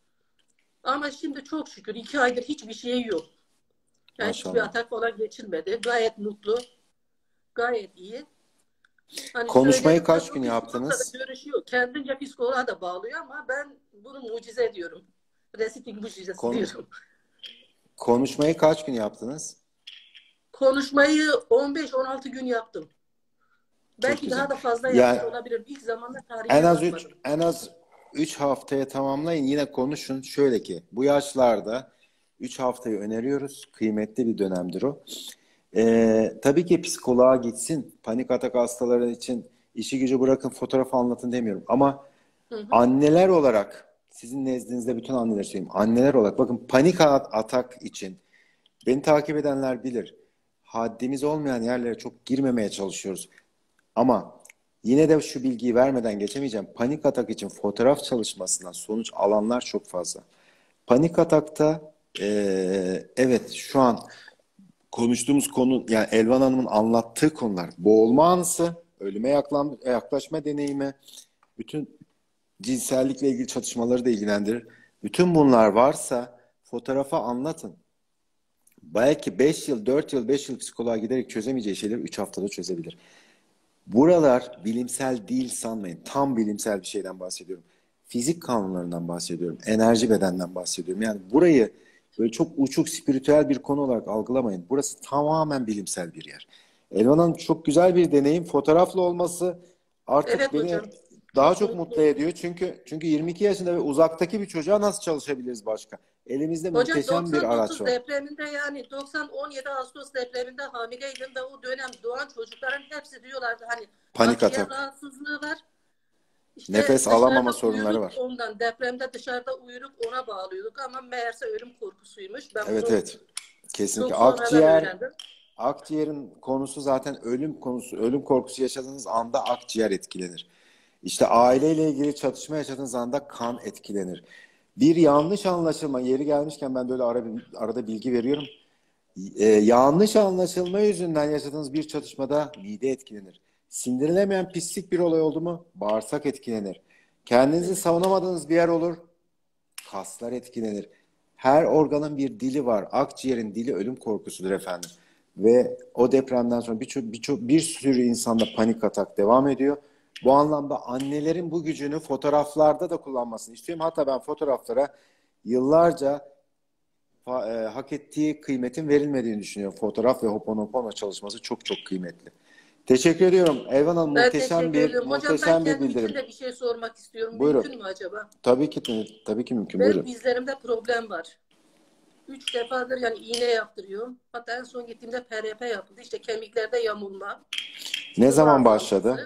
Ama şimdi çok şükür iki aydır hiçbir şey yok. Yani hiçbir Maşallah. atak falan geçirmedi. Gayet mutlu, gayet iyi. Hani Konuşmayı söyledim kaç tabii o gün psikologla da yaptınız? görüşüyor. Kendince psikoloğa da bağlıyor ama ben bunu mucize diyorum. Resiting mucizesi Kon diyorum. konuşmayı kaç gün yaptınız? Konuşmayı on beş on altı gün yaptım. Çok Belki güzel. daha da fazla Yani yapmış olabilirim. İlk zamanda en tarihine az üç bakmadım. en az üç haftaya tamamlayın. Yine konuşun. Şöyle ki bu yaşlarda üç haftayı öneriyoruz. Kıymetli bir dönemdir o. Ee, tabii ki psikoloğa gitsin. Panik atak hastaları için işi gücü bırakın, fotoğraf anlatın demiyorum. Ama Hı hı. anneler olarak sizin nezdinizde bütün anneler söyleyeyim. Anneler olarak bakın panik atak için beni takip edenler bilir. Haddimiz olmayan yerlere çok girmemeye çalışıyoruz. Ama yine de şu bilgiyi vermeden geçemeyeceğim. Panik atak için fotoğraf çalışmasından sonuç alanlar çok fazla. Panik atakta eee, evet şu an konuştuğumuz konu yani Elvan Hanım'ın anlattığı konular boğulma anısı, ölüme yaklan, yaklaşma deneyimi, bütün cinsellikle ilgili çatışmaları da ilgilendirir. Bütün bunlar varsa fotoğrafa anlatın. Belki beş yıl, dört yıl, beş yıl psikoloğa giderek çözemeyeceği şeyleri üç haftada çözebilir. Buralar bilimsel değil sanmayın. Tam bilimsel bir şeyden bahsediyorum. Fizik kanunlarından bahsediyorum. Enerji bedenden bahsediyorum. Yani burayı böyle çok uçuk spiritüel bir konu olarak algılamayın. Burası tamamen bilimsel bir yer. Elvan Hanım çok güzel bir deneyim. Fotoğraflı olması artık Evet beni hocam. daha Çok çok mutlu mutlu. ediyor. Çünkü çünkü yirmi iki yaşında ve uzaktaki bir çocuğa nasıl çalışabiliriz başka? Elimizde Hocam muhteşem bir araç doksan dokuz var. depreminde yani doksan on yedi Ağustos depreminde hamileydim ve o dönem doğan çocukların hepsi diyorlardı hani Panik akciğer atak. rahatsızlığı var. İşte Nefes alamama dışarıda sorunları uyuruk var. ondan depremde dışarıda uyuruk ona bağlıyorduk ama meğerse ölüm korkusuymuş. Ben Evet, bunu evet. Kesinlikle. çok sonradan Akciğer öğrendim. Akciğerin konusu zaten ölüm konusu. Ölüm korkusu yaşadığınız anda akciğer etkilenir. İşte aileyle ilgili çatışma yaşadığınız anda kan etkilenir. Bir yanlış anlaşılma, yeri gelmişken ben böyle ara, arada bilgi veriyorum. Ee, yanlış anlaşılma yüzünden yaşadığınız bir çatışmada mide etkilenir. Sindirilemeyen pislik bir olay oldu mu bağırsak etkilenir. Kendinizi Evet. savunamadığınız bir yer olur, kaslar etkilenir. Her organın bir dili var. Akciğerin dili ölüm korkusudur efendim. Ve o depremden sonra birçok birçok bir sürü insanda panik atak devam ediyor. Bu anlamda annelerin bu gücünü fotoğraflarda da kullanmasını istiyorum. Hatta ben fotoğraflara yıllarca fa- e, hak ettiği kıymetin verilmediğini düşünüyorum. Fotoğraf ve Ho'oponopono çalışması çok çok kıymetli. Teşekkür ediyorum. Elvan Hanım Ben muhteşem teşekkür bir ediyorum. Hocam ben muhteşem bir kendim için bildirim. de bir şey sormak istiyorum. Buyurun. Mümkün mü acaba? Tabii ki tabii ki mümkün. Benim Buyurun. dizlerimde problem var. Üç defadır yani iğne yaptırıyorum. Hatta en son gittiğimde P R P yapıldı. İşte kemiklerde yamulma, Ne sıvı zaman başladı? azalması.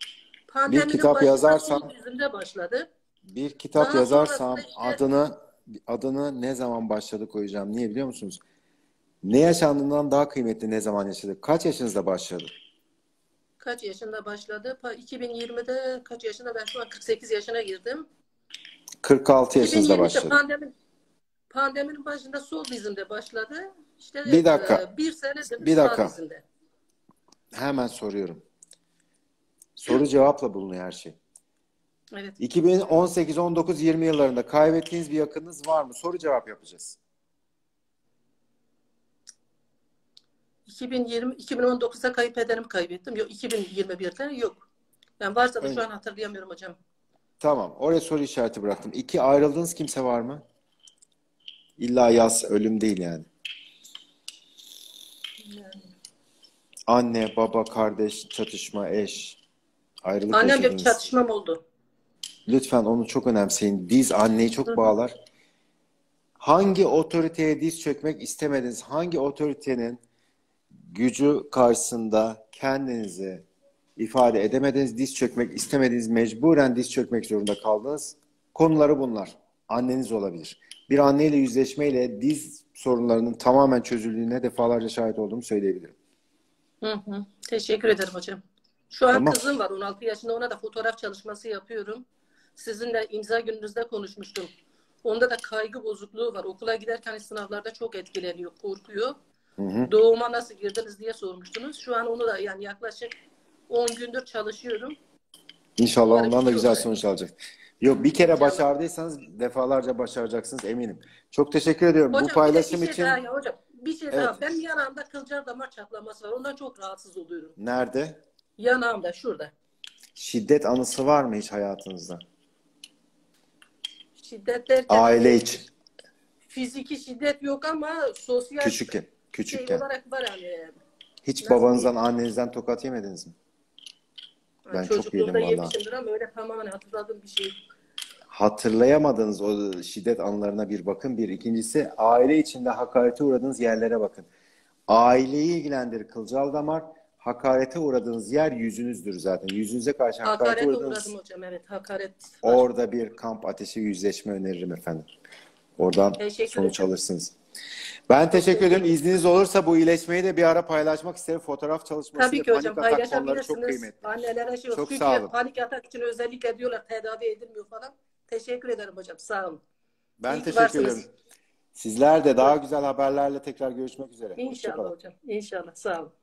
Bir Pandeminin kitap başında sol yazarsam, dizimde başladı. bir kitap Daha sonrasında yazarsam işte adını adını ne zaman başladı koyacağım. Niye biliyor musunuz? Ne yaşandığından daha kıymetli ne zaman yaşadık. Kaç yaşınızda başladı? kaç yaşında başladı? Pa- iki bin yirmide kaç yaşında? Ben şu an kırk sekiz yaşına girdim. kırk altı yaşınızda iki bin yirmi işte başladı. pandemi, pandeminin başında sol dizimde başladı. İşte Bir dakika. e, bir senedir Bir sağ dakika. dizimde. Hemen soruyorum. Soru cevapla bulunuyor her şey. Evet. iki bin on sekiz, on dokuz, yirmi yıllarında kaybettiğiniz bir yakınınız var mı? Soru cevap yapacağız. iki bin yirmi, iki bin on dokuzda kayınpederimi kaybettim. Yok iki bin yirmi birde yok. Yani varsa da şu Ön- an hatırlayamıyorum hocam. Tamam. Oraya soru işareti bıraktım. İki, ayrıldığınız kimse var mı? İlla yaz, ölüm değil yani. Yani. Anne, baba, kardeş, çatışma, eş, ayrılık Annemle bir yaşadınız. çatışmam oldu. Lütfen onu çok önemseyin. Diz anneyi Hı çok hı. bağlar. Hangi otoriteye diz çökmek istemediniz? Hangi otoritenin gücü karşısında kendinizi ifade edemediniz, diz çökmek istemediniz, mecburen diz çökmek zorunda kaldınız. Konuları bunlar. Anneniz olabilir. Bir anneyle yüzleşmeyle diz sorunlarının tamamen çözüldüğüne defalarca şahit olduğumu söyleyebilirim. Hı hı. Teşekkür ederim hocam. Şu an Tamam. kızım var on altı yaşında, ona da fotoğraf çalışması yapıyorum. Sizinle imza gününüzde konuşmuştum. Onda da kaygı bozukluğu var. Okula giderken sınavlarda çok etkileniyor, korkuyor. Hı hı. Doğuma nasıl girdiniz diye sormuştunuz. Şu an onu da yani yaklaşık on gündür çalışıyorum. İnşallah Umarım ondan da iyi güzel olur. sonuç alacak. Yok, bir kere İnşallah. başardıysanız defalarca başaracaksınız eminim. Çok teşekkür ediyorum. Hocam Bu bir paylaşım de bir şey için daha ya hocam. Bir şey evet. daha. Ben yanağımda kılcal damar çatlaması var. Ondan çok rahatsız oluyorum. Nerede? Yanağımda şurada. Şiddet anısı var mı hiç hayatınızda? Şiddet derken Aile için. fiziki şiddet yok ama sosyal Küçükken. şey Küçükken. olarak var yani. Hiç Nasıl babanızdan, annenizden tokat yemediniz mi? Ben çok Çocukluğumda yedim vallahi. yemişimdir ama öyle tamamen hatırladığım bir şey. Hatırlayamadığınız o şiddet anılarına bir bakın. Bir. İkincisi, aile içinde hakarete uğradığınız yerlere bakın. Aileyi ilgilendirir kılcal damar. Hakarete uğradığınız yer yüzünüzdür zaten. Yüzünüze karşı hakarete Hakarete uğradığınız uğradım hocam. Evet, hakaret var. orada bir kamp ateşi yüzleşme öneririm efendim. Oradan Teşekkür sonuç ederim. alırsınız. Ben teşekkür ederim. İzniniz olursa bu iyileşmeyi de bir ara paylaşmak isterim. Fotoğraf çalışması Tabii ve ki hocam, panik atak konuları çok paylaşabilirsiniz. kıymetli. Annelere şey yok. Çok Çünkü sağ olun. panik atak için özellikle diyorlar tedavi edilmiyor falan. Teşekkür ederim hocam. Sağ olun. Ben İyi ki teşekkür varsınız. ederim. Sizler de daha güzel haberlerle tekrar görüşmek üzere. İnşallah Hoşçakalın. hocam. İnşallah. Sağ olun.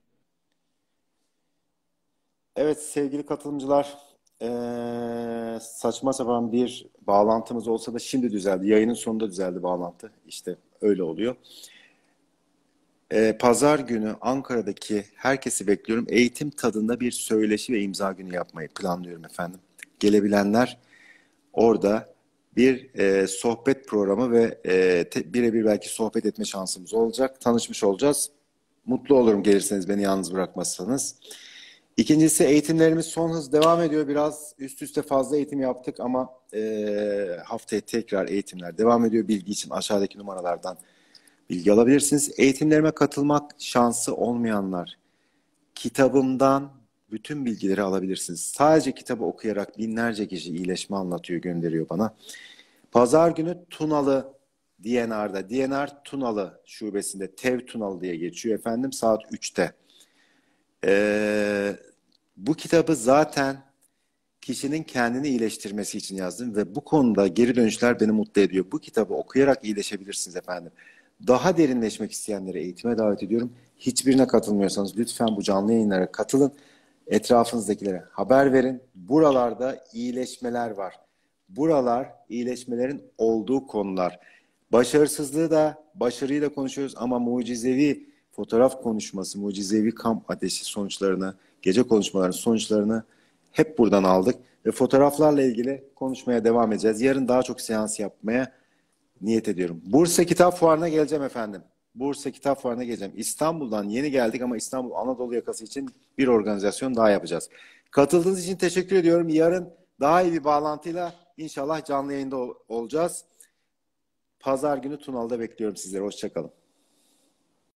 Evet sevgili katılımcılar, eee, saçma sapan bir bağlantımız olsa da şimdi düzeldi. Yayının sonunda düzeldi bağlantı. İşte öyle oluyor. Eee, Pazar günü Ankara'daki herkesi bekliyorum. Eğitim tadında bir söyleşi ve imza günü yapmayı planlıyorum efendim. Gelebilenler orada bir e, sohbet programı ve e, te- birebir belki sohbet etme şansımız olacak. Tanışmış olacağız. Mutlu olurum gelirseniz, beni yalnız bırakmazsanız. İkincisi, eğitimlerimiz son hız devam ediyor. Biraz üst üste fazla eğitim yaptık ama e, haftaya tekrar eğitimler devam ediyor. Bilgi için aşağıdaki numaralardan bilgi alabilirsiniz. Eğitimlerime katılmak şansı olmayanlar, kitabımdan bütün bilgileri alabilirsiniz. Sadece kitabı okuyarak binlerce kişi iyileşme anlatıyor, gönderiyor bana. Pazar günü Tunalı D N R'da, D N R Tunalı şubesinde, Tev Tunalı diye geçiyor efendim, saat üçte. Ee, bu kitabı zaten kişinin kendini iyileştirmesi için yazdım ve bu konuda geri dönüşler beni mutlu ediyor. Bu kitabı okuyarak iyileşebilirsiniz efendim. Daha derinleşmek isteyenleri eğitime davet ediyorum. Hiçbirine katılmıyorsanız lütfen bu canlı yayınlara katılın. Etrafınızdakilere haber verin. Buralarda iyileşmeler var. Buralar iyileşmelerin olduğu konular. Başarısızlığı da, başarıyı da konuşuyoruz ama mucizevi fotoğraf konuşması, mucizevi kamp ateşi sonuçlarını, gece konuşmalarının sonuçlarını hep buradan aldık. Ve fotoğraflarla ilgili konuşmaya devam edeceğiz. Yarın daha çok seans yapmaya niyet ediyorum. Bursa Kitap Fuarı'na geleceğim efendim. Bursa Kitap Fuarı'na geleceğim. İstanbul'dan yeni geldik ama İstanbul Anadolu yakası için bir organizasyon daha yapacağız. Katıldığınız için teşekkür ediyorum. Yarın daha iyi bir bağlantıyla inşallah canlı yayında ol- olacağız. Pazar günü Tunalı'da bekliyorum sizleri. Hoşça kalın.